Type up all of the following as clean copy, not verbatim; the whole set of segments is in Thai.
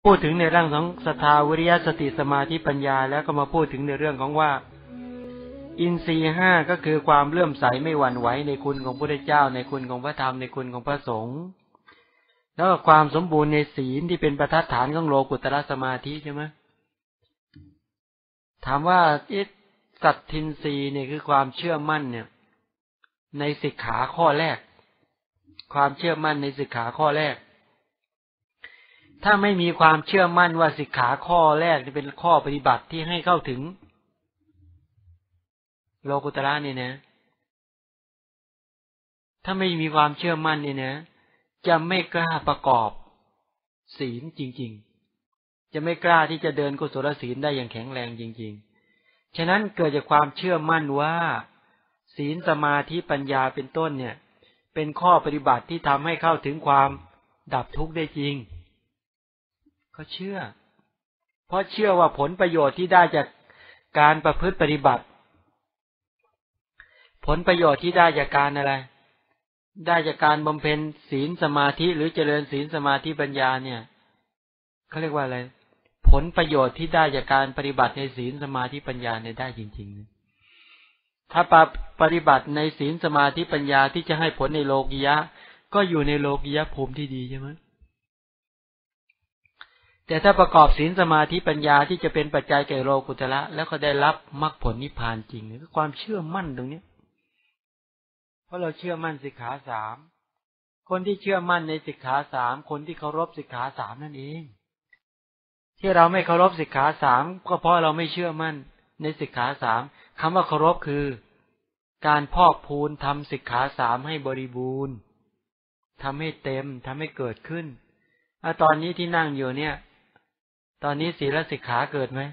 พูดถึงในเรื่องของศรัทธาวิริยะสติสมาธิปัญญาแล้วก็มาพูดถึงในเรื่องของว่าอินทรีย์ห้าก็คือความเลื่อมใสไม่หวั่นไหวในคุณของพระพุทธเจ้าในคุณของพระธรรมในคุณของพระสงฆ์แล้วก็ความสมบูรณ์ในศีลที่เป็นประทัดฐานของโลกุตตรสมาธิใช่ไหมถามว่าสัตทินรีเนี่ยคือความเชื่อมั่นเนี่ยในสิกขาข้อแรกความเชื่อมั่นในสิกขาข้อแรกถ้าไม่มีความเชื่อมั่นว่าสิกขาข้อแรกจะเป็นข้อปฏิบัติที่ให้เข้าถึงโลกุตระเนี่ยนะถ้าไม่มีความเชื่อมั่นเนี่ยนะจะไม่กล้าประกอบศีลจริงๆจะไม่กล้าที่จะเดินกุศลศีลได้อย่างแข็งแรงจริงๆฉะนั้นเกิดจากความเชื่อมั่นว่าศีลสมาธิปัญญาเป็นต้นเนี่ยเป็นข้อปฏิบัติที่ทำให้เข้าถึงความดับทุกข์ได้จริงเขาเชื่อเพราะเชื่อว่าผลประโยชน์ที่ได้จากการประพฤติปฏิบัติผลประโยชน์ที่ได้จากการอะไรได้จากการบำเพ็ญศีลสมาธิหรือเจริญศีลสมาธิปัญญาเนี่ยเขาเรียกว่าอะไรผลประโยชน์ที่ได้จากการปฏิบัติในศีลสมาธิปัญญาเนี่ยได้จริงๆถ้าปฏิบัติในศีลสมาธิปัญญาที่จะให้ผลในโลกียะก็อยู่ในโลกียะภูมิที่ดีใช่ไหมแต่ถ้าประกอบศีลสมาธิปัญญาที่จะเป็นปัจจัยแก่โลกุตระแล้วก็ได้รับมรรคผลนิพพานจริงคือความเชื่อมั่นตรงนี้เพราะเราเชื่อมั่นสิกขาสามคนที่เชื่อมั่นในสิกขาสามคนที่เคารพสิกขาสามนั่นเองที่เราไม่เคารพสิกขาสามก็เพราะเราไม่เชื่อมั่นในสิกขาสามคำว่าเคารพคือการพอกพูนทำสิกขาสามให้บริบูรณ์ทำให้เต็มทำให้เกิดขึ้นตอนนี้ที่นั่งอยู่เนี่ยตอนนี้ศีลสิกขาเกิดไหม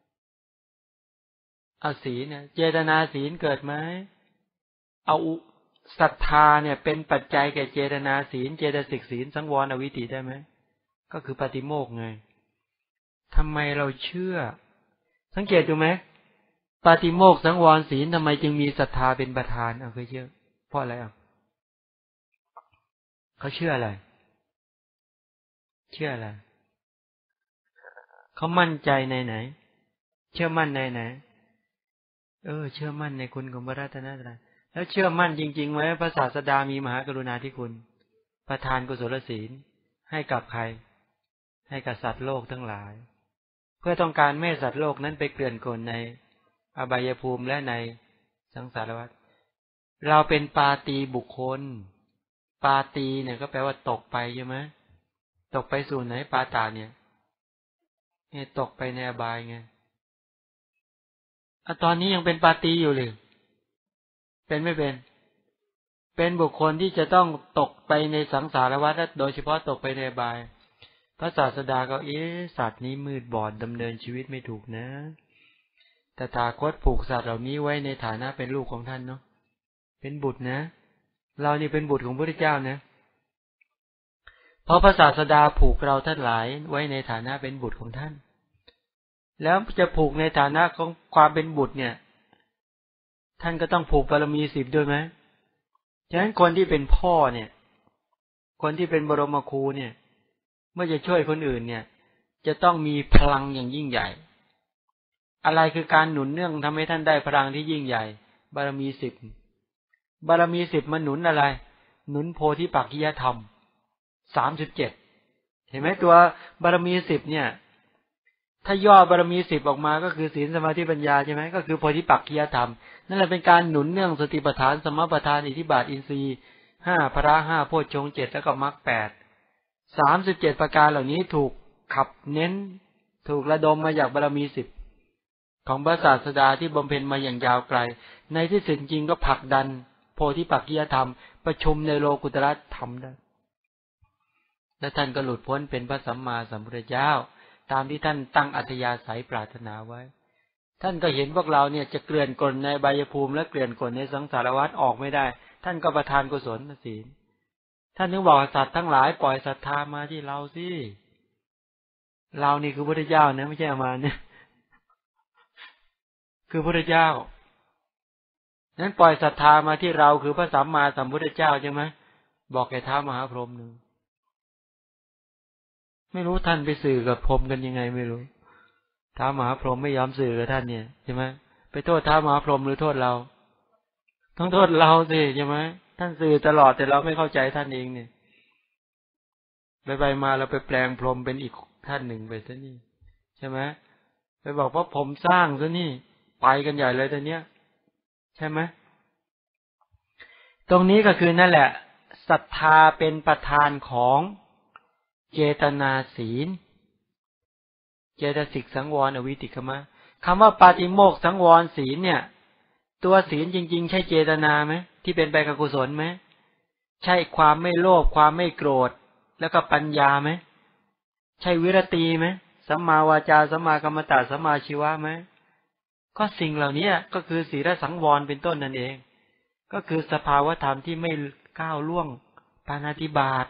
เอาศีลเนี่ยเจตนาศีลเกิดไหมเอาศรัทธาเนี่ยเป็นปัจจัยแก่เจตนาศีลเจตสิกศีลสังวรอวิติได้ไหมก็คือปาติโมกข์ไงทำไมเราเชื่อสังเกตดูไหมปาติโมกข์สังวรศีลทำไมจึงมีศรัทธาเป็นประธานเคยเชื่อเพราะอะไรเขาเชื่ออะไรเชื่ออะไรเขามั่นใจในไหนเชื่อมั่นในไหนเชื่อมั่นในคุณของพระรัตนตรัยแล้วเชื่อมั่นจริงๆไหมพระศาสดามีมหากรุณาธิคุณประทานกุศลศีลให้กับใครให้กับสัตว์โลกทั้งหลายเพื่อต้องการไม่ให้สัตว์โลกนั้นไปเกลื่อนกลในอบายภูมิและในสังสารวัฏเราเป็นปาตีบุคคลปาตีเนี่ยก็แปลว่าตกไปใช่ไหมตกไปสู่ไหนปาตาเนี่ยตกไปในอบายไงตอนนี้ยังเป็นปาตีอยู่หรือเป็นไม่เป็นเป็นบุคคลที่จะต้องตกไปในสังสารวัฏโดยเฉพาะตกไปในอบายพระศาสดาก็สัตว์นี้มืดบอดดำเนินชีวิตไม่ถูกนะแต่ตถาคตผูกสัตว์เหล่านี้ไว้ในฐานะเป็นลูกของท่านเนาะเป็นบุตรนะเรานี่เป็นบุตรของพระพุทธเจ้านะเพราะพระศาสดาผูกเราท่านหลายไว้ในฐานะเป็นบุตรของท่านแล้วจะผูกในฐานะของความเป็นบุตรเนี่ยท่านก็ต้องผูกบารมี10ด้วยไหมฉะนั้นคนที่เป็นพ่อเนี่ยคนที่เป็นบรมครูเนี่ยเมื่อจะช่วยคนอื่นเนี่ยจะต้องมีพลังอย่างยิ่งใหญ่อะไรคือการหนุนเนื่องทำให้ท่านได้พลังที่ยิ่งใหญ่บารมี10บารมี10มันหนุนอะไรหนุนโพธิปักขิยธรรม37เห็นไหมตัวบารมี10เนี่ยถ้าย่อบารมี10ออกมาก็คือศีลสมาธิปัญญาใช่ไหมก็คือโพธิปักขิยธรรมนั่นแหละเป็นการหนุนเนื่องสติปัฏฐานสมปัฏฐานอิทธิบาทอินทรีย์5พละ5โพชฌงค์7แล้วก็มรรค8 37ประการเหล่านี้ถูกขับเน้นถูกระดมมาจากบารมี10ของพระศาสดาที่บำเพ็ญมาอย่างยาวไกลในที่สุดจริงก็ผลักดันโพธิปักขิยธรรมประชุมในโลกุตระธรรมได้และท่านก็หลุดพ้นเป็นพระสัมมาสัมพุทธเจ้าตามที่ท่านตั้งอัธยาศัยปรารถนาไว้ท่านก็เห็นพวกเราเนี่ยจะเกลื่อนกลในอบายภูมิและเกลื่อนกลในสังสารวัฏออกไม่ได้ท่านก็ประทานกุศลศีลท่านถึงบอกสัตว์ทั้งหลายปล่อยศรัทธามาที่เราสิเรานี่คือพระพุทธเจ้านะไม่ใช่อามาเนี่ยคือพระพุทธเจ้านั้นปล่อยศรัทธามาที่เราคือพระสัมมาสัมพุทธเจ้าใช่ไหมบอกแก่ท้าวมหาพรหมหนึ่งไม่รู้ท่านไปสื่อกับพรหมกันยังไงไม่รู้ท้าวมหาพรหมไม่ยอมสื่อกับท่านเนี่ยใช่ไหมไปโทษท้าวมหาพรหมหรือโทษเราต้องโทษเราสิใช่ไหมท่านสื่อตลอดแต่เราไม่เข้าใจท่านเองเนี่ยไปมาเราไปแปลงพรหมเป็นอีกท่านหนึ่งไปซะนี่ใช่ไหมไปบอกว่าผมสร้างซะนี่ไปกันใหญ่เลยตอนเนี้ยใช่ไหมตรงนี้ก็คือนั่นแหละศรัทธาเป็นประธานของเจตนาศีลเจตสิกสังวรอวิติกมะคำว่าปาติโมกข์สังวรศีลเนี่ยตัวศีลจริงๆใช่เจตนาไหมที่เป็นไปกับกุศลไหมใช่ความไม่โลภความไม่โกรธแล้วก็ปัญญาไหมใช่วิรติไหมสัมมาวาจาสัมมากัมมันตะสัมมาชีวะไหมก็สิ่งเหล่านี้ก็คือศีลสังวรเป็นต้นนั่นเองก็คือสภาวธรรมที่ไม่ก้าวล่วงปาณาติบาต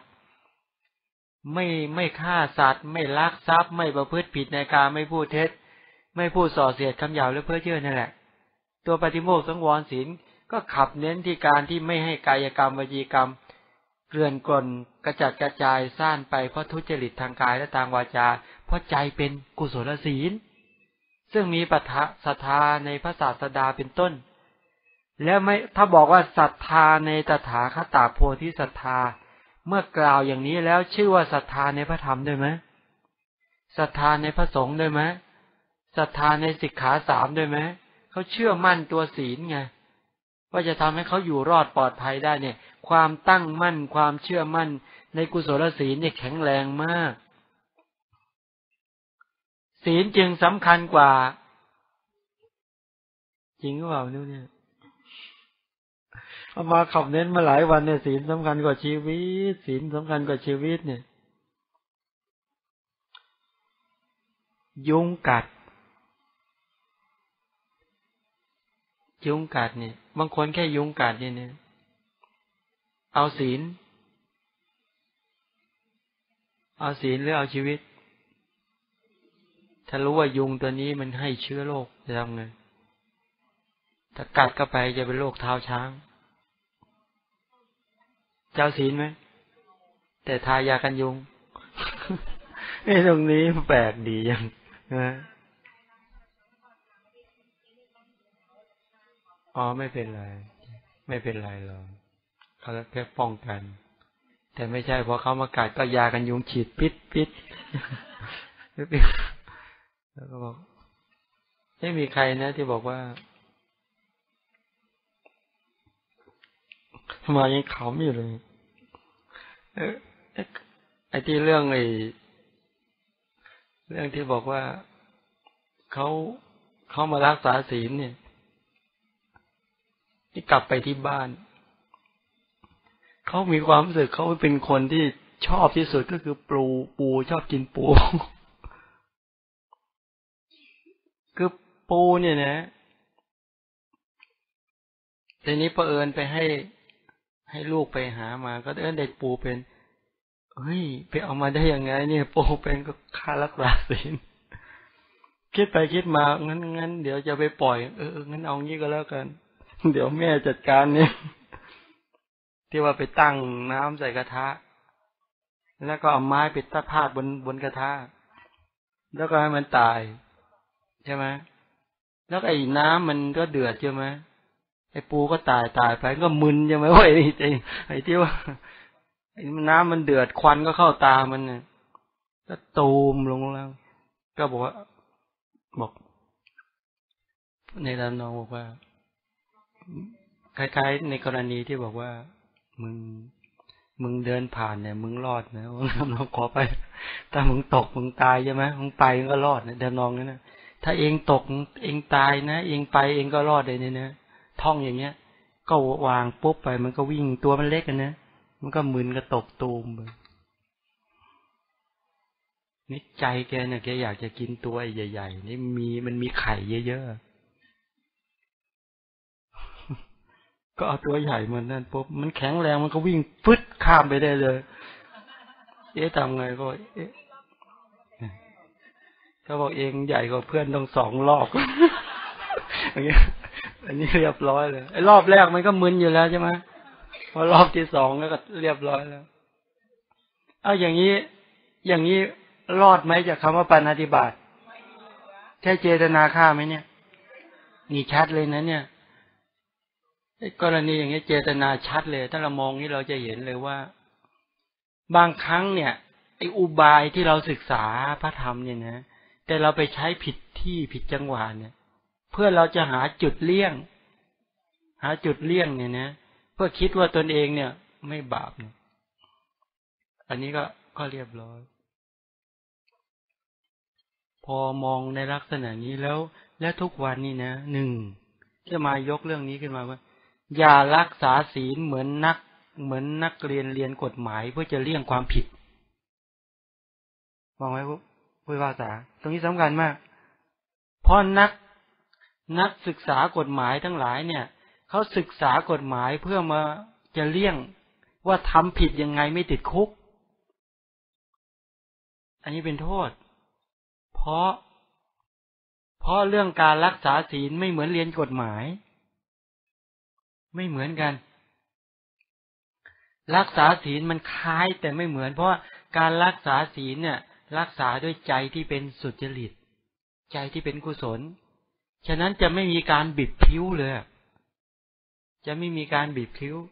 ไม่ฆ่าสัตว์ไม่ลักทรัพย์ไม่ประพฤติผิดในการไม่พูดเท็จไม่พูดส่อเสียดคำหยาบและเพ้อเจ้อนั่นแหละตัวปฏิโมกข์สังวรศีลก็ขับเน้นที่การที่ไม่ให้กายกรรมวจีกรรมเกลื่อนกล่นกระจัดกระจายซ่านไปเพราะทุจริตทางกายและทางวาจาเพราะใจเป็นกุศลศีลซึ่งมีปัฏฐศรัทธาในพระศาสดาเป็นต้นแล้วไม่ถ้าบอกว่าศรัทธาในตถาคตโพธิศรัทธาเมื่อกล่าวอย่างนี้แล้วชื่อว่าศรัทธาในพระธรรมด้วยไหมศรัทธาในพระสงฆ์ด้วยไหมศรัทธาในสิกขาสามด้วยไหมเขาเชื่อมั่นตัวศีลไงว่าจะทำให้เขาอยู่รอดปลอดภัยได้เนี่ยความตั้งมั่นความเชื่อมั่นในกุศลศีลเนี่ยแข็งแรงมากศีลจึงสำคัญกว่าจริงหรือเปล่าเนี่ยเอามาขับเน้นมาหลายวันเนี่ยศีลสำคัญกว่าชีวิตศีลสำคัญกว่าชีวิตเนี่ยยุงกัดเนี่ยบางคนแค่ยุงกัดเนี่ยเอาศีลหรือเอาชีวิตถ้ารู้ว่ายุงตัวนี้มันให้เชื้อโรคจะทำไงถ้ากัดเข้าไปจะเป็นโรคเท้าช้างเจ้าศีลไหมแต่ทายากันยุงนี่ตรงนี้แปลกดียังนะอ๋อไม่เป็นไรหรอกเขาแค่ป้องกันแต่ไม่ใช่พอเขามากัดก็ยากันยุงฉีดปิดแล้วก็บอกไม่มีใครนะที่บอกว่ามายังขำอยู่เลยไอ้ที่เรื่องที่บอกว่าเขามารักษาศีลเนี่ยที่กลับไปที่บ้านเขามีความรู้สึกเขาเป็นคนที่ชอบที่สุดก็คือปูชอบกินปูคือปูเนี่ยนะทีนี้เผอิญไปให้ลูกไปหามาก็ได้ปูเป็นเฮ้ยไปเอามาได้ยังไงเนี่ยปูเป็นก็ค่ารักษาศีลคิดไปคิดมางั้นเดี๋ยวจะไปปล่อยงั้นเอางี้ก็แล้วกันเดี๋ยวแม่จัดการเนี่ยที่ว่าไปตั้งน้ำใส่กระทะแล้วก็เอาไม้ไปตะพาดบนกระทะแล้วก็ให้มันตายใช่ไหมแล้วไอ้น้ำมันก็เดือดใช่ไหมไอ้ปูก็ตายไปก็มึนใช่ไหมว่าไอ้ที่ว่าไอ้น้ำมันเดือดควันก็เข้าตามันเนี่ยก็ตูมลงแล้วก็บอกในตำนองบอกว่าคล้ายๆในกรณีที่บอกว่ามึงเดินผ่านเนี่ยมึงรอดนะเราขอไปถ้ามึงตกมึงตายใช่ไหมมึงไปก็รอดนะเดินนองนั่นนะถ้าเองตกเองตายนะเองไปเองก็รอดเลยเนี่ยนะท่องอย่างเงี้ยก็วางปุ๊บไปมันก็วิ่งตัวมันเล็กกันนะมันก็มึนก็ตกตูมไปนี่ใจแกเนี่ยแกอยากจะกินตัวใหญ่ๆนี่มันมีไข่เยอะๆก็เอาตัวใหญ่มันนั่นปุ๊บมันแข็งแรงมันก็วิ่งฟึดข้ามไปได้เลยทำไงก็เขาบอกเองใหญ่กว่าเพื่อนต้อง2 รอบอย่างเงี้ยอันนี้เรียบร้อยเลยไอ้รอบแรกมันก็มึนอยู่แล้วใช่ไหมพอรอบที่2แล้วก็เรียบร้อยแล้วเอาอย่างนี้รอดไหมจากคำว่าปาณาติบาตแค่เจตนาฆ่าไหมเนี่ยนี่ชัดเลยนะเนี่ยกรณีอย่างนี้เจตนาชัดเลยถ้าเรามองนี่เราจะเห็นเลยว่าบางครั้งเนี่ยไอ้อุบายที่เราศึกษาพระธรรมเนี่ยนะแต่เราไปใช้ผิดที่ผิดจังหวะเนี่ยเพื่อเราจะหาจุดเลี่ยงเนี่ยนะเพื่อคิดว่าตนเองเนี่ยไม่บาปเนี่ยอันนี้ก็เรียบร้อยพอมองในลักษณะนี้แล้วทุกวันนี้นะหนึ่งจะมายกเรื่องนี้ขึ้นมาว่าอย่ารักษาศีลเหมือนนักเรียนกฎหมายเพื่อจะเลี่ยงความผิดมองไว้ผู้ภาษาตรงนี้สำคัญมากเพราะนักศึกษากฎหมายทั้งหลายเนี่ยเขาศึกษากฎหมายเพื่อมาจะเลี่ยงว่าทำผิดยังไงไม่ติดคุกอันนี้เป็นโทษเพราะเรื่องการรักษาศีลไม่เหมือนเรียนกฎหมายไม่เหมือนกันรักษาศีลมันคล้ายแต่ไม่เหมือนเพราะการรักษาศีลเนี่ยรักษาด้วยใจที่เป็นสุจริตใจที่เป็นกุศลฉะนั้นจะไม่มีการบิดผิวเลยจะไม่มีการบิดผิว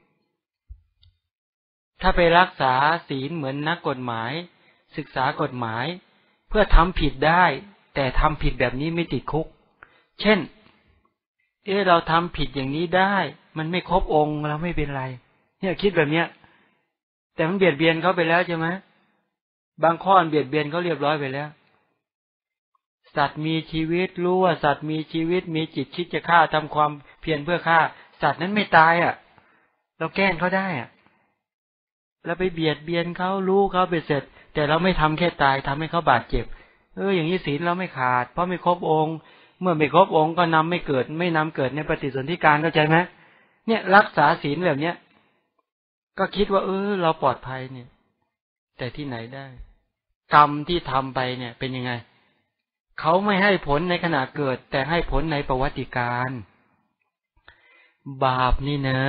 ถ้าไปรักษาศีลเหมือนนักกฎหมายศึกษากฎหมายเพื่อทำผิดได้แต่ทำผิดแบบนี้ไม่ติดคุกเช่นเราทำผิดอย่างนี้ได้มันไม่ครบองค์เราไม่เป็นไรเนี่ยคิดแบบเนี้ยแต่มันเบียดเบียนเขาไปแล้วใช่ไหมบางข้อเบียดเบียนเขาเรียบร้อยไปแล้วสัตว์มีชีวิตรู้ว่าสัตว์มีชีวิตมีจิตคิดจะฆ่าทำความเพียรเพื่อฆ่าสัตว์นั้นไม่ตายเราแกล้งเขาได้เราไปเบียดเบียนเขารู้เขาไปเสร็จแต่เราไม่ทำแค่ตายทำให้เขาบาดเจ็บอย่างนี้ศีลเราไม่ขาดเพราะไม่ครบองค์เมื่อไม่ครบองค์ก็ไม่เกิดในปฏิสนธิการเข้าใจไหมเนี่ยรักษาศีลแบบเนี้ยก็คิดว่าเราปลอดภัยเนี่ยแต่ที่ไหนได้กรรมที่ทำไปเนี่ยเป็นยังไงเขาไม่ให้ผลในขณะเกิดแต่ให้ผลในประวัติการบาปนี่นะ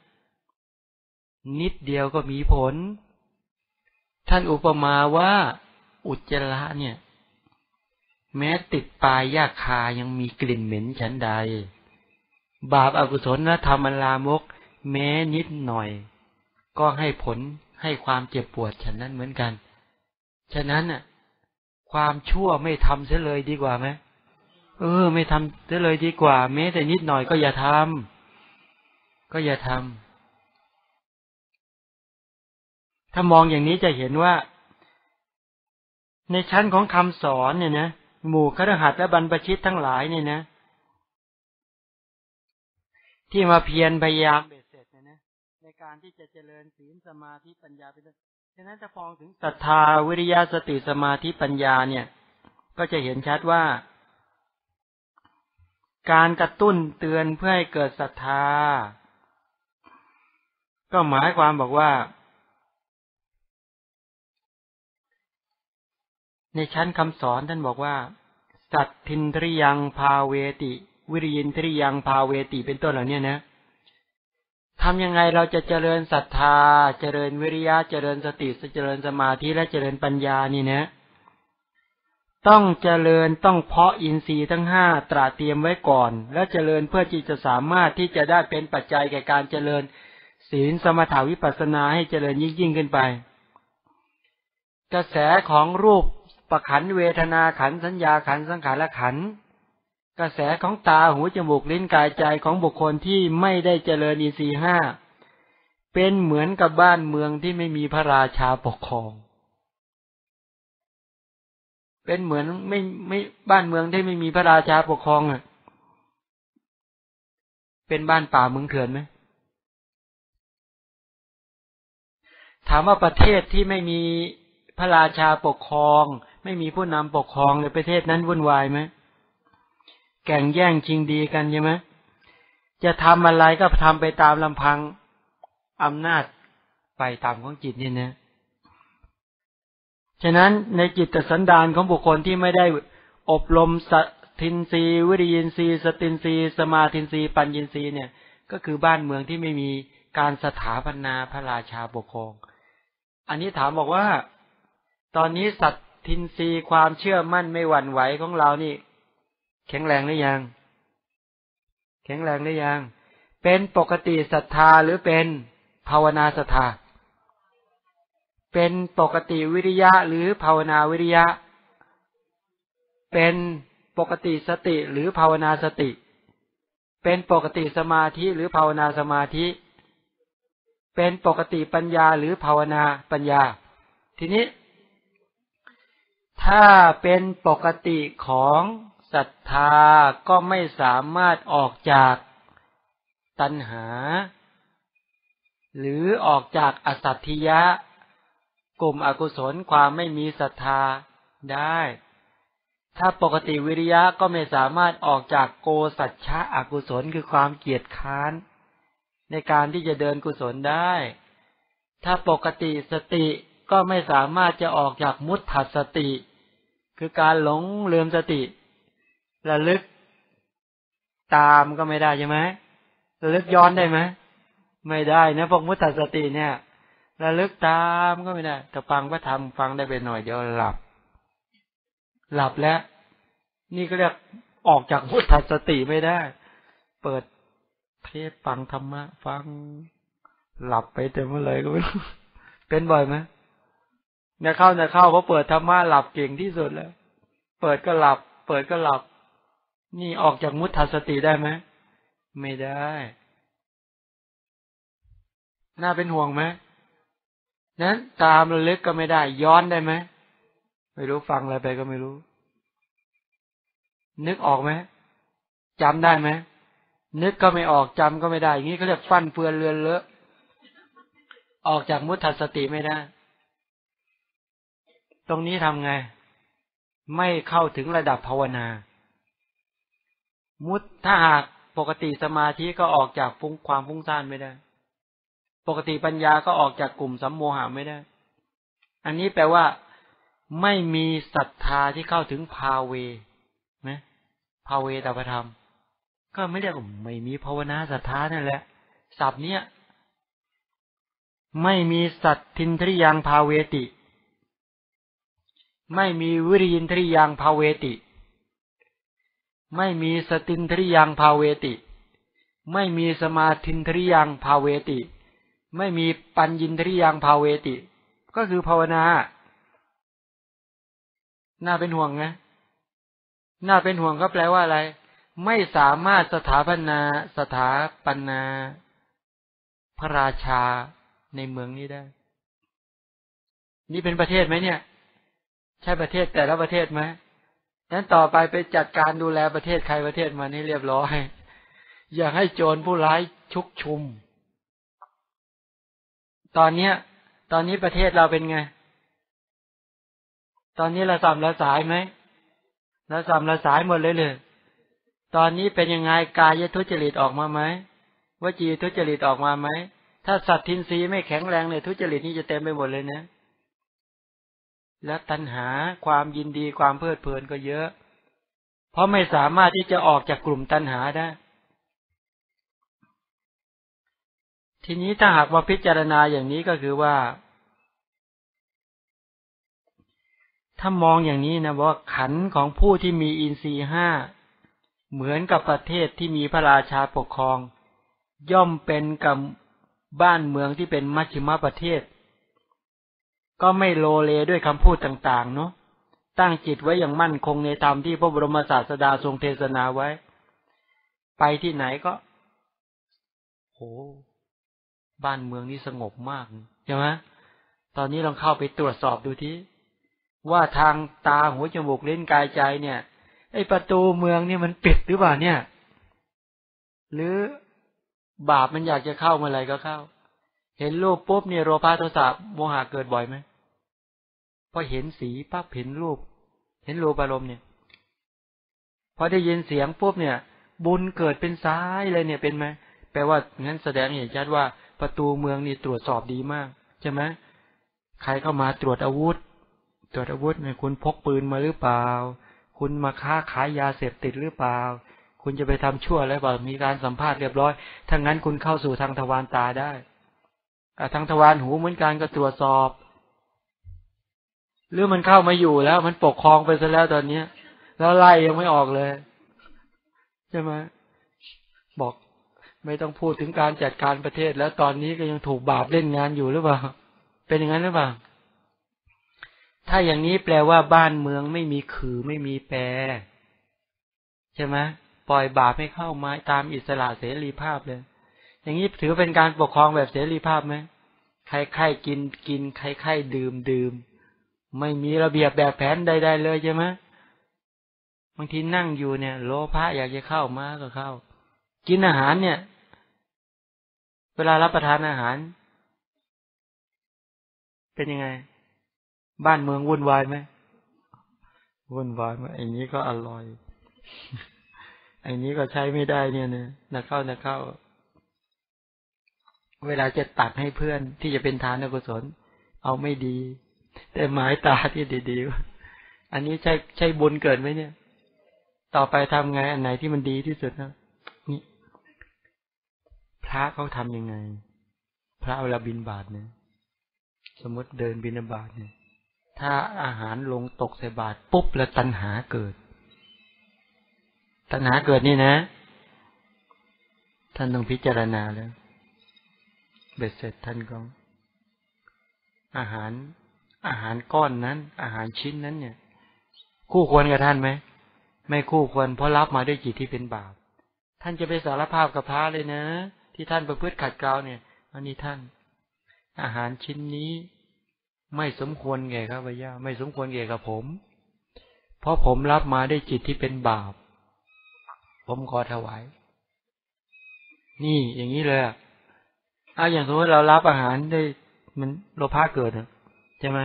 นิดเดียวก็มีผลท่านอุปมาว่าอุจจาระเนี่ยแม้ติดปลายหญ้าคายังมีกลิ่นเหม็นฉันใดบาปอกุศลธรรมลามกแม้นิดหน่อยก็ให้ผลให้ความเจ็บปวดฉันนั้นเหมือนกันฉะนั้นความชั่วไม่ทำเสียเลยดีกว่าไหมไม่ทำเสียเลยดีกว่าแม้แต่นิดหน่อยก็อย่าทำถ้ามองอย่างนี้จะเห็นว่าในชั้นของคำสอนเนี่ยนะหมู่คฤหัสถ์และบรรพชิตทั้งหลายเนี่ยนะที่มาเพียรพยายามเบ็ดเสร็จนะในการที่จะเจริญศีลสมาธิปัญญาเป็นฉะนั้นจะมองถึงศรัทธาวิริยะสติสมาธิปัญญาเนี่ยก็จะเห็นชัดว่าการกระตุ้นเตือนเพื่อให้เกิดศรัทธาก็หมายความบอกว่าในชั้นคำสอนท่านบอกว่าสัตทินทริยังภาเวติวิริยินทริยังภาเวติเป็นต้นเหล่านี้นะทำยังไงเราจะเจริญศรัทธาเจริญวิริยะเจริญสติเจริญสมาธิและเจริญปัญญานี่นะต้องเจริญต้องเพาะอินทรีย์ทั้ง5ตระเตรียมไว้ก่อนแล้วเจริญเพื่อที่จะสามารถที่จะได้เป็นปัจจัยแก่การเจริญศีลสมถาวิปัสสนาให้เจริญยิ่งขึ้นไปกระแสของรูปประขันเวทนาขันสัญญาขันสังขารขันกระแสของตาหูจมูกลิ้นกายใจของบุคคลที่ไม่ได้เจริญอินทรีย์5เป็นเหมือนกับบ้านเมืองที่ไม่มีพระราชาปกครองเป็นเหมือนไม่บ้านเมืองที่ไม่มีพระราชาปกครองเป็นบ้านป่าเมืองเถื่อนไหมถามว่าประเทศที่ไม่มีพระราชาปกครองไม่มีผู้นำปกครองในประเทศนั้นวุ่นวายไหมแข่งแย่งชิงดีกันใช่ไหมจะทำอะไรก็ทำไปตามลำพังอำนาจไปตามของจิตนี่นะฉะนั้นในจิตสันดานของบุคคลที่ไม่ได้อบรมสัตทินรีวิริยินทรีย์สตินทรีย์สมาทินทรีย์ปัญญินทรีย์เนี่ยก็คือบ้านเมืองที่ไม่มีการสถาปนาพระราชาปกครองอันนี้ถามบอกว่าตอนนี้สัตทินรีย์ความเชื่อมั่นไม่หวั่นไหวของเรานี่แข็งแรงหรือยังแข็งแรงหรือยังเป็นปกติศรัทธาหรือเป็นภาวนาศรัทธาเป็นปกติวิริยะหรือภาวนาวิริยะเป็นปกติสติหรือภาวนาสติเป็นปกติสมาธิหรือภาวนาสมาธิเป็นปกติปัญญาหรือภาวนาปัญญาทีนี้ถ้าเป็นปกติของศรัทธาก็ไม่สามารถออกจากตัณหาหรือออกจากอสัตถิยะกลุ่มอกุศลความไม่มีศรัทธาได้ถ้าปกติวิริยะก็ไม่สามารถออกจากโกสัจฉะอกุศลคือความเกียจค้านในการที่จะเดินกุศลได้ถ้าปกติสติก็ไม่สามารถจะออกจากมุตถัสสติคือการหลงลืมสติระลึกตามก็ไม่ได้ใช่ไหมระลึกย้อนได้ไหมไม่ได้นะพวกมุตถัสสติเนี่ยระลึกตามก็ไม่ได้แต่ฟังพระธรรมฟังได้ไปหน่อยเดียวหลับแล้วนี่ก็เรียกออกจากมุตถัสสติไม่ได้เปิดเทศฟังธรรมะฟังหลับไปเต็มเมื่อไรก็ไม่รู้เป็นบ่อยไหมเนี่ยเข้าเพราะเปิดธรรมะหลับเก่งที่สุดแล้วเปิดก็หลับนี่ออกจากมุตถัสสติได้ไหมไม่ได้น่าเป็นห่วงไหมนั้นตามระลึกก็ไม่ได้ย้อนได้ไหมไม่รู้ฟังอะไรไปก็ไม่รู้นึกออกไหมจำได้ไหมนึกก็ไม่ออกจำก็ไม่ได้อย่างนี้เขาเรียกฟั่นเฟือนเรือนเลอะออกจากมุตถัสสติไม่ได้ตรงนี้ทำไงไม่เข้าถึงระดับภาวนาถ้าหากปกติสมาธิก็ออกจากความฟุ้งซ่านไม่ได้ปกติปัญญาก็ออกจากกลุ่มสัมโมหะไม่ได้อันนี้แปลว่าไม่มีศรัทธาที่เข้าถึงภาเวนะภาเวตปธรรมก็ไม่เรียกว่าไม่มีภาวนาศรัทธานั่นแหละศัพท์เนี้ยไม่มีสัตทินทริยังภาเวติไม่มีวิริยินทริยังภาเวติไม่มีสตินทริยังภาเวติไม่มีสมาธินทริยังภาเวติไม่มีปัญญินทริยังภาเวติก็คือภาวนาน่าเป็นห่วงนะน่าเป็นห่วงก็แปลว่าอะไรไม่สามารถสถาปนาพระราชาในเมืองนี้ได้นี่เป็นประเทศไหมเนี่ยใช่ประเทศแต่ละประเทศไหมนั้นต่อไปไปจัดการดูแลประเทศใครประเทศมันให้เรียบร้อยอย่าให้โจรผู้ร้ายชุกชุมตอนนี้ประเทศเราเป็นไงตอนนี้ระสำระสายไหมระสำระสายหมดเลยตอนนี้เป็นยังไงกายทุจริตออกมาไหมวจีทุจริตออกมาไหมถ้าสัตทินรีย์ไม่แข็งแรงเนี่ยทุจริตนี่จะเต็มไปหมดเลยนะและตัณหาความยินดีความเพลิดเพลินก็เยอะเพราะไม่สามารถที่จะออกจากกลุ่มตัณหาได้ทีนี้ถ้าหากว่าพิจารณาอย่างนี้ก็คือว่าถ้ามองอย่างนี้นะว่าขันธ์ของผู้ที่มีอินทรีย์ห้าเหมือนกับประเทศที่มีพระราชาปกครองย่อมเป็นกับบ้านเมืองที่เป็นมัชฌิมประเทศก็ไม่โลเลด้วยคำพูดต่างๆเนาะตั้งจิตไว้อย่างมั่นคงในธรรมที่พระบรมศาสดาทรงเทศนาไว้ไปที่ไหนก็โหบ้านเมืองนี่สงบมากใช่ไหมตอนนี้ลองเข้าไปตรวจสอบดูทีว่าทางตาหูจมูกลิ้นกายใจเนี่ยไอ้ประตูเมืองนี่มันปิดหรือเปล่าเนี่ยหรือบาปมันอยากจะเข้าเมื่อไหร่ก็เข้าเห็นรูปปุ๊บเนี่ยโลภะโทสะโมหะเกิดบ่อยไหมพอเห็นสีปั๊บเห็นรูปเห็นรูปอารมณ์เนี่ยพอได้ยินเสียงปุ๊บเนี่ยบุญเกิดเป็นซ้ายเลยเนี่ยเป็นไหมแปลว่างั้นแสดงเห็นชัดว่าประตูเมืองนี่ตรวจสอบดีมากใช่ไหมใครเข้ามาตรวจอาวุธเนี่ยคุณพกปืนมาหรือเปล่าคุณมาค้าขายยาเสพติดหรือเปล่าคุณจะไปทำชั่วอะไรเปล่ามีการสัมภาษณ์เรียบร้อยถ้างั้นคุณเข้าสู่ทางทวารตาได้ทางทวารหูเหมือนกันก็ตรวจสอบหรือมันเข้ามาอยู่แล้วมันปกครองไปซะแล้วตอนเนี้ยแล้วไล่ยังไม่ออกเลยใช่ไหมบอกไม่ต้องพูดถึงการจัดการประเทศแล้วตอนนี้ก็ยังถูกบาปเล่นงานอยู่หรือเปล่าเป็นอย่างนั้นหรือเปล่าถ้าอย่างนี้แปลว่าบ้านเมืองไม่มีขื่อไม่มีแปรใช่ไหมปล่อยบาปให้เข้ามาตามอิสระเสรีภาพเลยอย่างนี้ถือเป็นการปกครองแบบเสรีภาพไหมใครๆกินใครๆดื่มไม่มีระเบียบแบบแผนใดๆเลยใช่ไหมบางทีนั่งอยู่เนี่ยโลภะอยากจะเข้ามาก็เข้ากินอาหารเนี่ยเวลารับประทานอาหารเป็นยังไงบ้านเมืองวุ่นวายไหมวุ่นวายไหมไอ้นี้ก็อร่อยไอ้นี้ก็ใช้ไม่ได้เนี่ยนะเข้าเวลาจะตัดให้เพื่อนที่จะเป็นทานกุศลเอาไม่ดีแต่หมายตาที่ดีๆอันนี้ใช่บุญเกิดไหมเนี่ยต่อไปทำไงอันไหนที่มันดีที่สุดนะนี่พระเขาทำยังไงพระเวลาบิณฑบาตเนี่ยสมมติเดินบิณฑบาตเนี่ยถ้าอาหารลงตกใส่บาตรปุ๊บแล้วตัณหาเกิดตัณหาเกิดนี่นะท่านต้องพิจารณาแล้วเบ็ดเสร็จท่านก็อาหารก้อนนั้นอาหารชิ้นนั้นเนี่ยคู่ควรกับท่านไหมไม่คู่ควรเพราะรับมาด้วยจิตที่เป็นบาปท่านจะไปสารภาพกับพระเลยนะที่ท่านประพฤติขัดเกลาเนี่ยอันนี้ท่านอาหารชิ้นนี้ไม่สมควรแก่ข้าพเจ้าไม่สมควรแก่กับผมเพราะผมรับมาด้วยจิตที่เป็นบาปผมขอถวายนี่อย่างนี้เลยอย่างสมมติเรารับอาหารได้มันโลภะเกิดใช่ไหม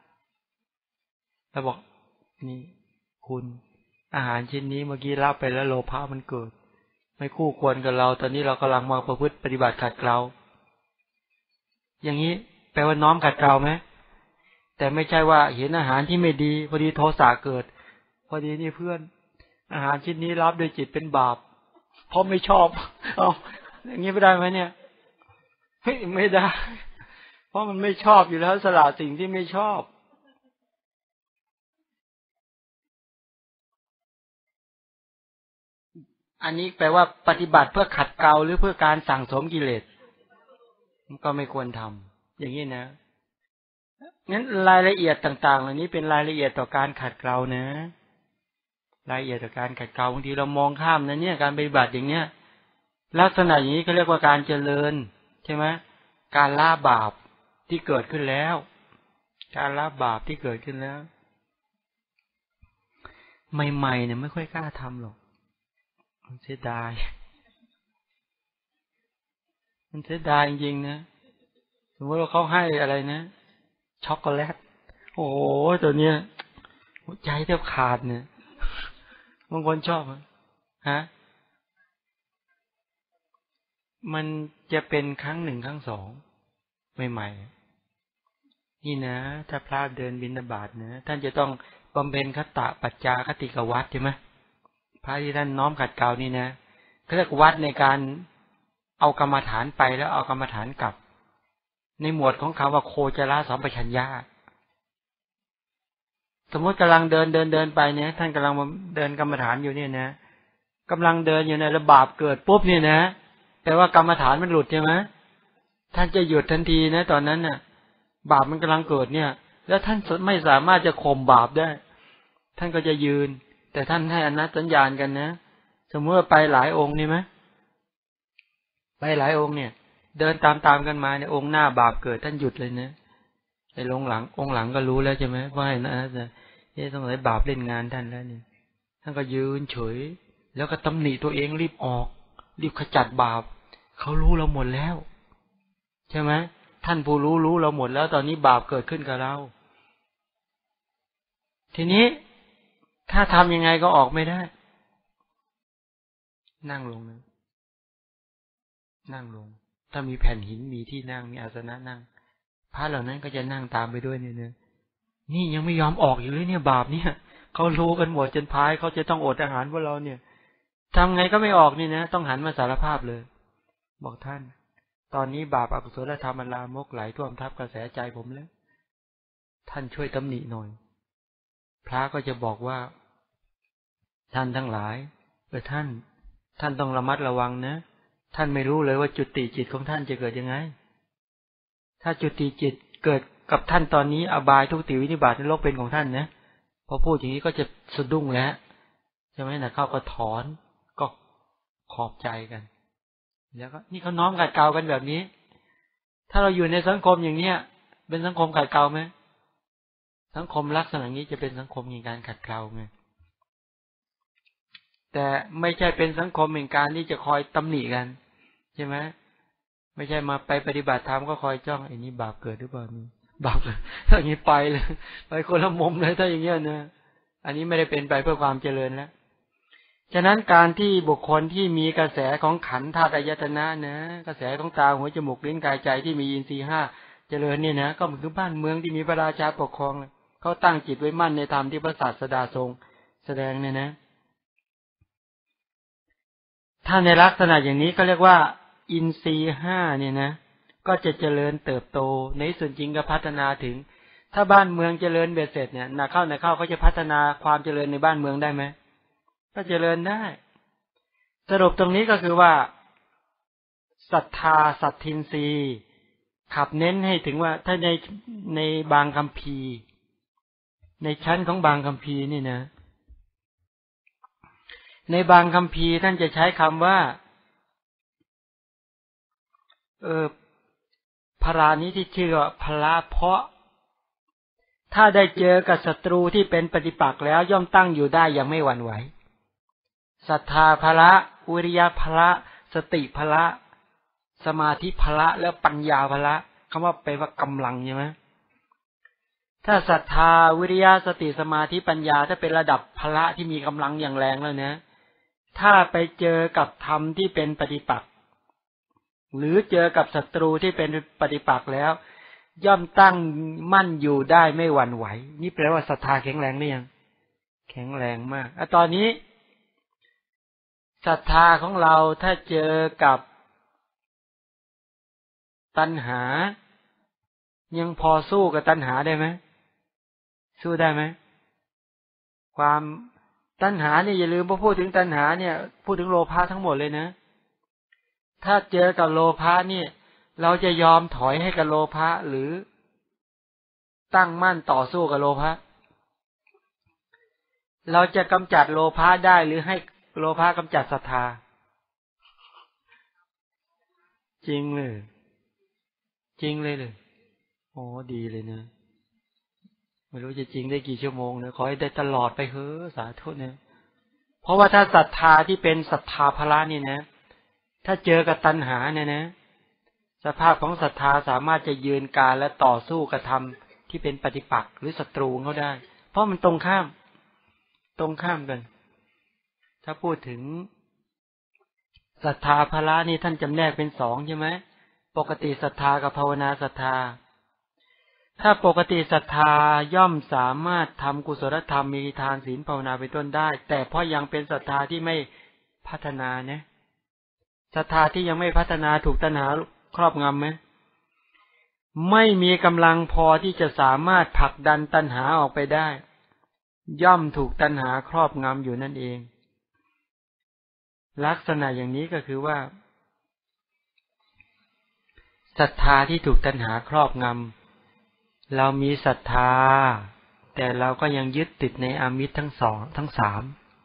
แล้วบอกนี่คุณอาหารชิ้นนี้เมื่อกี้รับไปแล้วโลภะมันเกิดไม่คู่ควรกับเราตอนนี้เรากำลังมาประพฤติปฏิบัติขัดเกลาอย่างนี้แปลว่าน้อมขัดเกลาไหมแต่ไม่ใช่ว่าเห็นอาหารที่ไม่ดีพอดีโทสะเกิดพอดีนี่เพื่อนอาหารชิ้นนี้รับโดยจิตเป็นบาปเพราะไม่ชอบอย่างนี้ไม่ได้ไหมเนี่ยไม่ได้เพราะมันไม่ชอบอยู่แล้วสละสิ่งที่ไม่ชอบอันนี้แปลว่าปฏิบัติเพื่อขัดเกลาหรือเพื่อการสั่งสมกิเลสก็ไม่ควรทำอย่างนี้นะงั้นรายละเอียดต่างๆเหล่านี้เป็นรายละเอียดต่อการขัดเกลานะรายละเอียดต่อการขัดเกลาบางทีเรามองข้ามนะเนี่ยการปฏิบัติอย่างเนี้ยลักษณะอย่างนี้เขาเรียกว่าการเจริญใช่ไหมการละบาปที่เกิดขึ้นแล้วการละบาปที่เกิดขึ้นแล้วใหม่ๆเนี่ยไม่ค่อยกล้าทำหรอกมันเสียดายจริงๆนะสมมติว่าเขาให้อะไรนะช็อกโกแลตโอ้โหตัวเนี้ยหัวใจแทบขาดเนี่ยบางคนชอบฮะมันจะเป็นครั้งหนึ่งครั้งสองใหม่ๆนี่นะถ้าพระเดินบิณฑบาตนะท่านจะต้องบำเพ็ญคัตตะปัจจาคติกวัตรใช่ไหมพระที่ท่านน้อมขัดเกลานี่นะเขาเรียกวัดในการเอากรรมฐานไปแล้วเอากรรมฐานกลับในหมวดของคำว่าโคจรสัมปชัญญะสมมติกำลังเดินไปเนี่ยท่านกำลังเดินกรรมฐานอยู่เนี่ยนะกำลังเดินอยู่ในระบาปเกิดปุ๊บเนี่ยนะแต่ว่ากรรมฐานมันหลุดใช่ไหมท่านจะหยุดทันทีนะตอนนั้นน่ะบาปมันกำลังเกิดเนี่ยแล้วท่านไม่สามารถจะข่มบาปได้ท่านก็จะยืนแต่ท่านให้อนัตสัญญาณกันนะสมมติว่าไปหลายองค์นี่ไหมไปหลายองค์เนี่ยเดินตามกันมาเนี่ยองค์หน้าบาปเกิดท่านหยุดเลยนะไอ้องค์หลังก็รู้แล้วใช่ไหมว่าไอ้นะต้องไหนบาปเล่นงานท่านแล้วนี่ท่านก็ยืนเฉยแล้วก็ตำหนิตัวเองรีบออกรีบขจัดบาปเขารู้เราหมดแล้วใช่ไหมท่านผู้รู้เราหมดแล้วตอนนี้บาปเกิดขึ้นกับเราทีนี้ถ้าทำยังไงก็ออกไม่ได้นั่งลงนะนั่งลงถ้ามีแผ่นหินมีที่นั่งมีอาสนะนั่งพระเหล่านั้นก็จะนั่งตามไปด้วยเนี่ยนี่ยังไม่ยอมออกอยู่เลยเนี่ยบาปเนี่ยเขารู้กันหมดจนพายเขาจะต้องอดอาหารพวกเราเนี่ยทำไงก็ไม่ออกนี่นะต้องหันมาสารภาพเลยบอกท่านตอนนี้บาปอกุศลธรรมลามกไหลท่วมทับกระแสใจผมแล้วท่านช่วยตำหนิหน่อยพระก็จะบอกว่าท่านทั้งหลายท่านต้องระมัดระวังนะท่านไม่รู้เลยว่าจุติจิตของท่านจะเกิดยังไงถ้าจุติจิตเกิดกับท่านตอนนี้อบายทุกติวินิบาตนรกเป็นของท่านนะพอพูดอย่างนี้ก็จะสะดุ้งแล้วใช่ไหมนะเขาก็ถอนก็ขอบใจกันแล้วก็นี่เขาน้อมขัดเกลากันแบบนี้ถ้าเราอยู่ในสังคมอย่างเนี้ยเป็นสังคมขัดเกลาไหมสังคมลักษณะนี้จะเป็นสังคมแห่งการขัดเกลาไงแต่ไม่ใช่เป็นสังคมแห่งการที่จะคอยตำหนิกันใช่ไหมไม่ใช่มาไปปฏิบัติธรรมก็คอยจ้องไอ้นี่บาปเกิดหรือเปล่านี่บาปถ้าอย่างนี้ไปเลยไปคนละมุมเลยถ้าอย่างเงี้ยนะอันนี้ไม่ได้เป็นไปเพื่อความเจริญแล้วฉะนั้นการที่บุคคลที่มีกระแสของขันธ์ธาตุอายตนะนะกระแสของตาหูจมูกลิ้นกายใจที่มีอินทรีย์ห้าเจริญเนี่ยนะก็เหมือนบ้านเมืองที่มีพระราชาปกครองเขาตั้งจิตไว้มั่นในธรรมที่พระศาสดาทรงแสดงเนี่ยนะถ้าในลักษณะอย่างนี้ก็เรียกว่าอินทรีย์ห้าเนี่ยนะก็จะเจริญเติบโตในส่วนจริงก็พัฒนาถึงถ้าบ้านเมืองเจริญเบ็ดเสร็จเนี่ยนาเข้าเขาจะพัฒนาความเจริญในบ้านเมืองได้ไหมก็เจริญได้สรุปตรงนี้ก็คือว่าศรัทธาสัตทินรีขับเน้นให้ถึงว่าถ้าในบางคัมภีร์ในชั้นของบางคัมภีร์นี่นะในบางคัมภีร์ท่านจะใช้คำว่าพรานี้ที่ชื่อว่าพละเพราะถ้าได้เจอกับศัตรูที่เป็นปฏิปักษ์แล้วย่อมตั้งอยู่ได้อย่างไม่หวั่นไหวศรัทธาพละวิริยะพละสติพละสมาธิพละแล้วปัญญาพละคำว่าแปลว่ากำลังใช่ไหมถ้าศรัทธาวิริยะสติสมาธิปัญญาถ้าเป็นระดับพละที่มีกำลังอย่างแรงแล้วนะถ้าไปเจอกับธรรมที่เป็นปฏิปักษ์หรือเจอกับศัตรูที่เป็นปฏิปักษ์แล้วย่อมตั้งมั่นอยู่ได้ไม่หวั่นไหวนี่แปลว่าศรัทธาแข็งแรงหรือยังแข็งแรงมากตอนนี้ศรัทธาของเราถ้าเจอกับตัณหายังพอสู้กับตัณหาได้ไหมสู้ได้ไหมความตัณหาเนี่ยอย่าลืมพอพูดถึงตัณหาเนี่ยพูดถึงโลภะทั้งหมดเลยนะถ้าเจอกับโลภะเนี่ยเราจะยอมถอยให้กับโลภะหรือตั้งมั่นต่อสู้กับโลภะเราจะกำจัดโลภะได้หรือให้โลภะกำจัดศรัทธาจริงเลยจริงเลยโอ้ดีเลยนะไม่รู้จะจริงได้กี่ชั่วโมงนะขอให้ได้ตลอดไปเฮ้อสาธุนะเพราะว่าถ้าศรัทธาที่เป็นศรัทธาพละนี่นะถ้าเจอกับตัณหาเนี่ยนะสภาพของศรัทธาสามารถจะยืนการและต่อสู้กับธรรมที่เป็นปฏิปักษ์หรือศัตรูเขาได้เพราะมันตรงข้ามกันถ้าพูดถึงศรัทธาพละนี่ท่านจำแนกเป็นสองใช่ไหมปกติศรัทธากับภาวนาศรัทธาถ้าปกติศรัทธาย่อมสามารถทำกุศลธรรมมีทานศีลภาวนาเป็นต้นได้แต่เพราะยังเป็นศรัทธาที่ไม่พัฒนานะศรัทธาที่ยังไม่พัฒนาถูกตัณหาครอบงำไหมไม่มีกำลังพอที่จะสามารถผลักดันตัณหาออกไปได้ย่อมถูกตัณหาครอบงำอยู่นั่นเองลักษณะอย่างนี้ก็คือว่าศรัทธาที่ถูกตัณหาครอบงำเรามีศรัทธาแต่เราก็ยังยึดติดในอามิตรทั้งสองทั้งสาม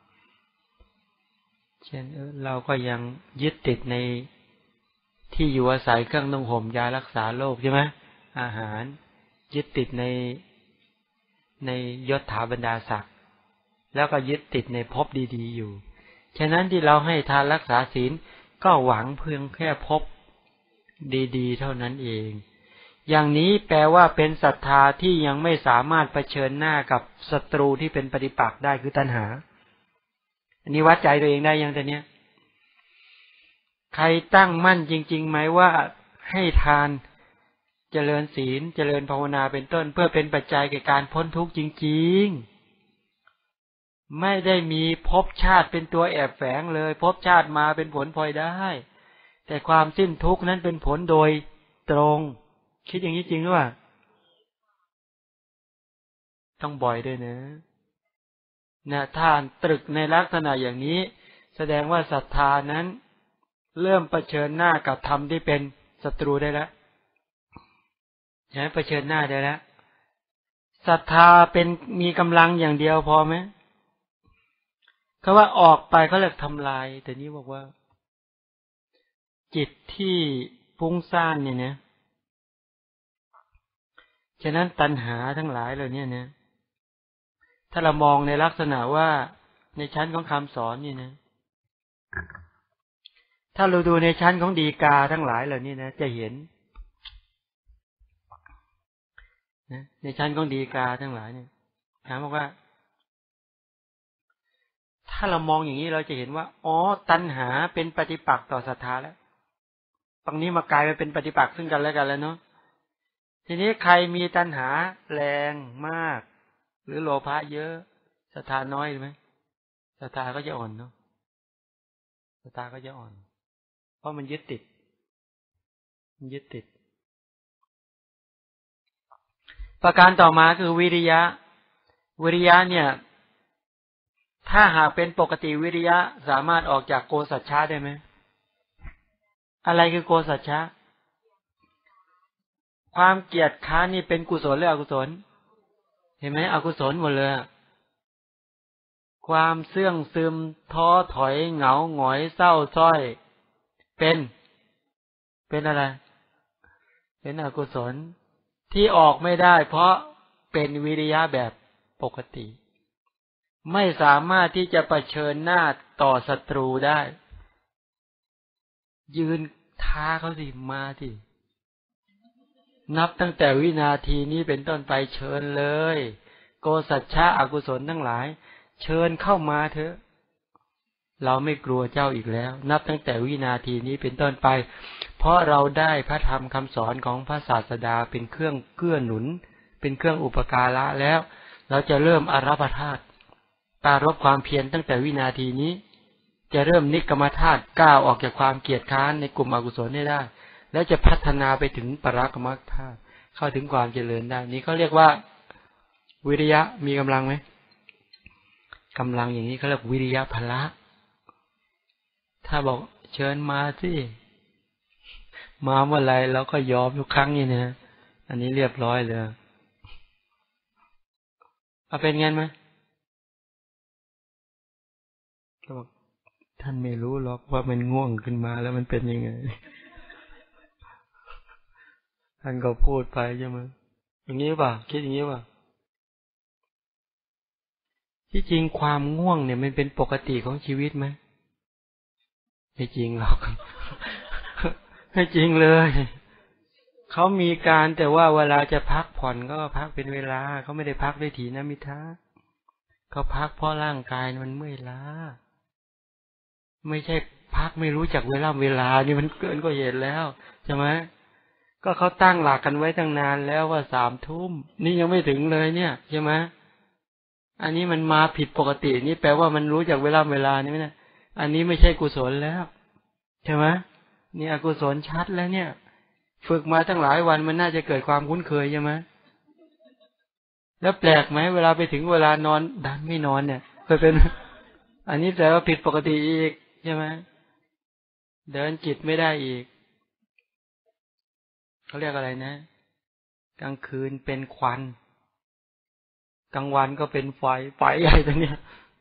เช่นเราก็ยังยึดติดในที่อยู่อาศัยเครื่องนุ่งห่มยารักษาโรคใช่ไหมอาหารยึดติดในยศถาบรรดาศักดิ์แล้วก็ยึดติดในภพดีๆอยู่ฉะนั้นที่เราให้ทานรักษาศีลก็หวังเพียงแค่ภพดีๆเท่านั้นเองอย่างนี้แปลว่าเป็นศรัทธาที่ยังไม่สามารถเผชิญหน้ากับศัตรูที่เป็นปฏิปักษ์ได้คือตัณหาอันนี้วัดใจตัวเองได้ยังแต่เนี้ยใครตั้งมั่นจริงๆไหมว่าให้ทานเจริญศีลเจริญภาวนาเป็นต้นเพื่อเป็นปัจจัยแก่การพ้นทุกข์จริงๆไม่ได้มีภพชาติเป็นตัวแอบแฝงเลยภพชาติมาเป็นผลพลอยได้แต่ความสิ้นทุกข์นั้นเป็นผลโดยตรงคิดอย่างนี้จริงหรือเปล่าต้องบ่อยด้วยนะถ้าตรึกในลักษณะอย่างนี้แสดงว่าศรัทธานั้นเริ่มเผชิญหน้ากับธรรมที่เป็นศัตรูได้แล้วใช่ไหมเผชิญหน้าได้แล้วศรัทธาเป็นมีกำลังอย่างเดียวพอไหมเขาว่าออกไปเขาเรียกทำลายแต่นี้บอกว่าจิตที่ฟุ้งซ่านเนี่ยนะฉะนั้นตัณหาทั้งหลายเหล่านี้นะถ้าเรามองในลักษณะว่าในชั้นของคำสอนนี่นะถ้าเราดูในชั้นของฎีกาทั้งหลายเหล่านี้นะจะเห็นนะในชั้นของฎีกาทั้งหลายเนี่ยถามบอกว่าถ้าเรามองอย่างนี้เราจะเห็นว่าอ๋อตัณหาเป็นปฏิปักษ์ต่อศรัทธาแล้วตรงนี้มากลายมาเป็นปฏิปักษ์ซึ่งกันและกันแล้วเนาะทีนี้ใครมีตัณหาแรงมากหรือโลภะเยอะศรัทธาน้อยไหมศรัทธาก็จะอ่อนเนาะศรัทธาก็จะอ่อนเพราะมันยึดติดประการต่อมาคือวิริยะเนี่ยถ้าหากเป็นปกติวิริยะสามารถออกจากโกสัจฉะได้ไหมอะไรคือโกสัจฉะความเกียจค้านนี่เป็นกุศลหรืออกุศลเห็นไหมอกุศลหมดเลยความเสื่องซึมท้อถอยเหงาหงอยเศร้าส้อยเป็นอะไรเป็นอกุศลที่ออกไม่ได้เพราะเป็นวิริยะแบบปกติไม่สามารถที่จะเผชิญหน้าต่อศัตรูได้ยืนท้าเขาสิมาสินับตั้งแต่วินาทีนี้เป็นต้นไปเชิญเลยโกสัจฉะอกุศลทั้งหลายเชิญเข้ามาเถอะเราไม่กลัวเจ้าอีกแล้วนับตั้งแต่วินาทีนี้เป็นต้นไปเพราะเราได้พระธรรมคำสอนของพระศาสดาเป็นเครื่องเกื้อหนุนเป็นเครื่องอุปการะแล้วเราจะเริ่มอารัปธาตุปรารภความเพียรตั้งแต่วินาทีนี้จะเริ่มนิกรรมธาตุก้าวออกจากความเกียจค้านในกลุ่มอกุศลได้แล้วจะพัฒนาไปถึงปรากรรมธาตุเข้าถึงความเจริญได้นี้เขาเรียกว่าวิริยะมีกำลังไหมกำลังอย่างนี้เขาเรียกวิริยะพละถ้าบอกเชิญมาสิมาเมื่อไรเราก็ยอมทุกครั้งนี่นะอันนี้เรียบร้อยเลยเอาเป็นงั้นไหมก็บอกท่านไม่รู้หรอกว่ามันง่วงขึ้นมาแล้วมันเป็นยังไงท่านก็พูดไปใช่ไหมอย่างนี้ป่ะคิดอย่างนี้ป่ะที่จริงความง่วงเนี่ยมันเป็นปกติของชีวิตไหมไม่จริงหรอกไม่จริงเลยเขามีการแต่ว่าเวลาจะพักผ่อนก็พักเป็นเวลาเขาไม่ได้พักด้วยถีนมิทะเขาพักเพราะร่างกายมันเมื่อยล้าไม่ใช่พักไม่รู้จักเวลานี่มันเกินกว่าเหตุแล้วใช่ไหมก็เขาตั้งหลักกันไว้ตั้งนานแล้วว่า3 ทุ่มนี่ยังไม่ถึงเลยเนี่ยใช่ไหมอันนี้มันมาผิดปกตินี่แปลว่ามันรู้จักเวลานี่ไม่นะอันนี้ไม่ใช่กุศลแล้วใช่ไหมนี่อกุศลชัดแล้วเนี่ยฝึกมาตั้งหลายวันมันน่าจะเกิดความคุ้นเคยใช่ไหมแล้วแปลกไหมเวลาไปถึงเวลานอนดันไม่นอนเนี่ยเคยเป็นอันนี้แปลว่าผิดปกติอีกใช่ไหมเดินจิตไม่ได้อีกเขาเรียกอะไรนะกลางคืนเป็นควันกลางวันก็เป็นไฟใหญ่ตัวเนี้ย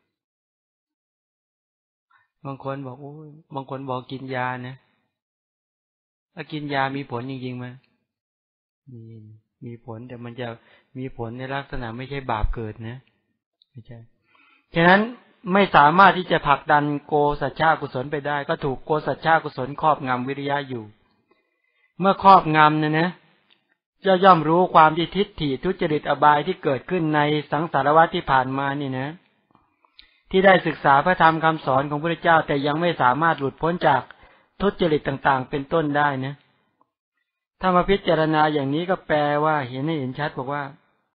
บางคนบอกโอ้ยบางคนบอกกินยานะถ้ากินยามีผลจริงๆไหมมีผลแต่มันจะมีผลในลักษณะไม่ใช่บาปเกิดนะไม่ใช่ฉะนั้นไม่สามารถที่จะผลักดันโกสัจฉกุศลไปได้ก็ถูกโกสัจฉกุศลครอบงำวิริยะอยู่เมื่อครอบงำเนี่ยนะย่อมรู้ความที่ทิฏฐิทุจริตอบายที่เกิดขึ้นในสังสารวัฏที่ผ่านมานี่นะที่ได้ศึกษาพระธรรมคำสอนของพระพุทธเจ้าแต่ยังไม่สามารถหลุดพ้นจากทุจริตต่างๆเป็นต้นได้นะถ้ามาพิจารณาอย่างนี้ก็แปลว่าเห็นชัดบอกว่า